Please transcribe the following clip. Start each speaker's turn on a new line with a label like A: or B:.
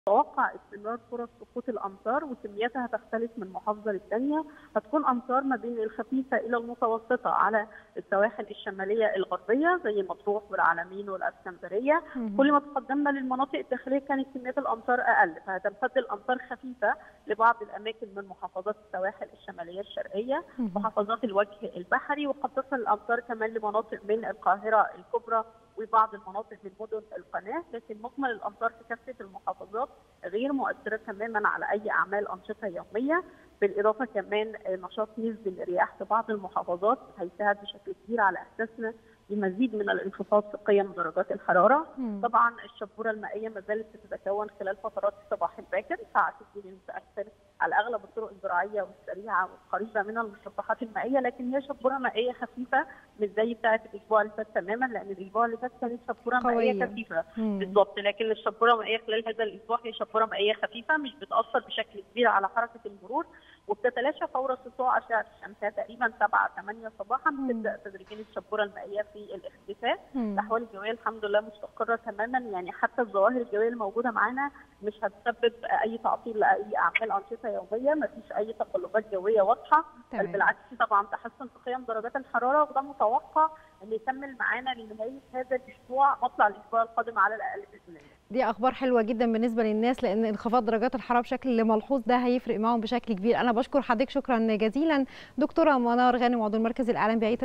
A: متوقع استمرار فرص سقوط الأمطار وكمياتها هتختلف من محافظة للتانية. هتكون أمطار ما بين الخفيفة إلى المتوسطة على السواحل الشمالية الغربية زي مطروح والعلمين والإسكندرية. كل ما تقدمنا للمناطق الداخلية كانت كميات الأمطار أقل، فهتمتد الأمطار خفيفة لبعض الأماكن من محافظات السواحل الشمالية الشرقية، محافظات الوجه البحري، وقد تصل الأمطار كمان لمناطق من القاهرة الكبرى وبعض المناطق من مدن القناه، لكن مجمل الامطار في كافه المحافظات غير مؤثره تماما على اي اعمال انشطه يوميه. بالاضافه كمان نشاط نسبي للرياح في بعض المحافظات هيساعد بشكل كبير على احساسنا بمزيد من الانخفاض في قيم درجات الحراره. طبعا الشبوره المائيه ما زالت تتكون خلال فترات الصباح الباكر ساعات الليل المتاخر على اغلب الطرق الزراعيه والسريعه والقريبه من المسطحات المائيه، لكن هي شبوره مائيه خفيفه مش زي بتاعه الاسبوع اللي فات تماما، لان الاسبوع اللي فات كانت شبوره مائيه خفيفه بالظبط، لكن الشبوره المائيه خلال هذا الاسبوع هي شبوره مائيه خفيفه مش بتاثر بشكل كبير على حركه المرور، وبتتلاشى فور سطوع اشعه الشمس تقريبا 7-8 صباحا تبدا تدريجيا الشبوره المائيه في الاختفاء. الاحوال الجويه الحمد لله مستقره تماما، يعني حتى الظواهر الجويه الموجوده معانا مش هتسبب اي تعطيل لاي اعمال انشطه يوميه، ما فيش اي تقلبات جويه واضحه، بل بالعكس طبعا تحسن في قيم درجات الحراره، وده متوقع ان يكمل معانا لنهايه هذا الاسبوع مطلع الاسبوع القادم على الاقل باذن الله.
B: دي اخبار حلوه جدا بالنسبه للناس، لان انخفاض درجات الحراره بشكل ملحوظ ده هيفرق معاهم بشكل كبير. انا بشكر حضرتك شكرا جزيلا دكتوره منار غانم عضو المركز الاعلامي